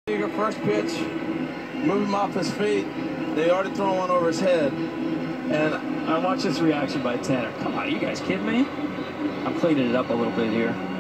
First pitch, move him off his feet. They already throw one over his head. And I watch this reaction by Tanner. Come on, you guys kidding me? I'm cleaning it up a little bit here.